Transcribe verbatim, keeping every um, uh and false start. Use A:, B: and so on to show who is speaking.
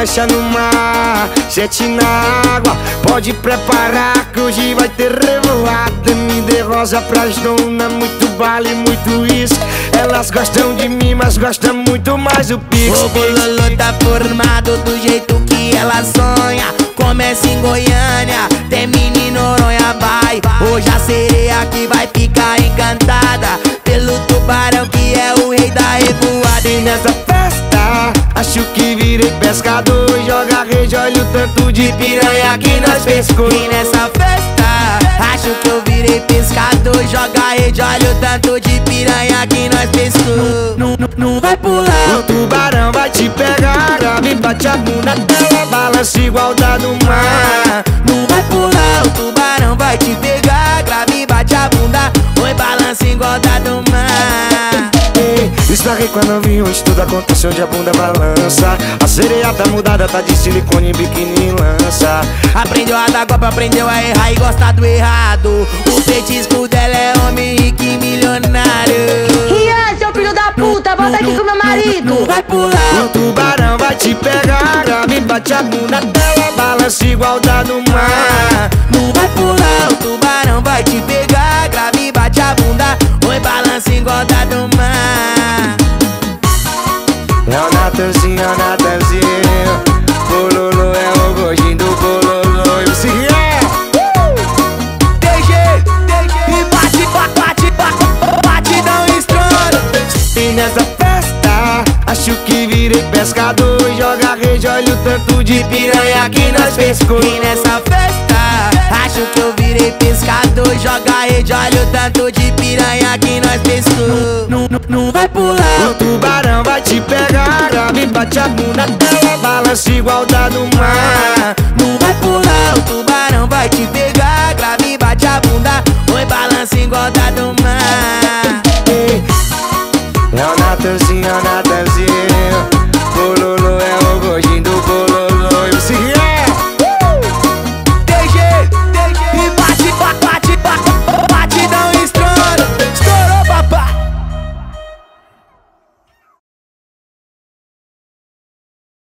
A: lancha no mar, sete na água. Pode preparar que hoje vai ter revoada. Me dê rosa pras dona, muito baile, muito isso. Elas gostam de mim, mas gostam muito mais do Pix.
B: O bololô tá formado do jeito que ela sonha. Começa em Goiânia, termina em Noronha, vai. Hoje a sereia que vai ficar encantada pelo tubarão que é o rei da revoada.
A: E nessa festa, acho que virei pescador. Joga rede, olha o tanto de piranha que nós pescou.
B: E nessa festa, acho que eu virei pescador. Joga rede, olha o tanto de piranha que nós pescou. Não, não, não vai pular,
A: o tubarão vai te pegar. Grave, bate a bunda dela, balança igual da do mar.
B: Não vai pular, o tubarão vai te pegar. Grave, bate a bunda, oi, balança igual da do mar.
A: Esbarrei com a novinha, onde tudo aconteceu, onde a bunda balança. A sereia tá mudada, tá de silicone, biquíni lança.
B: Aprendeu a dar golpe, aprendeu a errar e gostar do errado. O petisco dela é homem rico e milionário.
C: Rian, seu filho da puta, volta aqui com meu marido.
B: Não vai pular,
A: o tubarão vai te pegar. Grave, bate a bunda dela, balança igual da do mar.
B: Não vai pular, o tubarão vai te pegar. Grave, bate a bunda, oi, balança igual da do mar.
A: É o Natanzinho, é o Natanzinho. Bololô é o gordinho do bololô. E o C R
B: D G, e bate, bate, bate, bate, dá um estouro.
A: E nessa festa, acho que virei pescador. Joga rede, olha o tanto de piranha que nós pescou.
B: E nessa festa, acho que eu virei pescador. Joga rede, olha o tanto de piranha que nós pescou. Não, não, não vai pular,
A: o tubarão vai te pegar. Grave, bate a bunda dela, balança igual da do mar.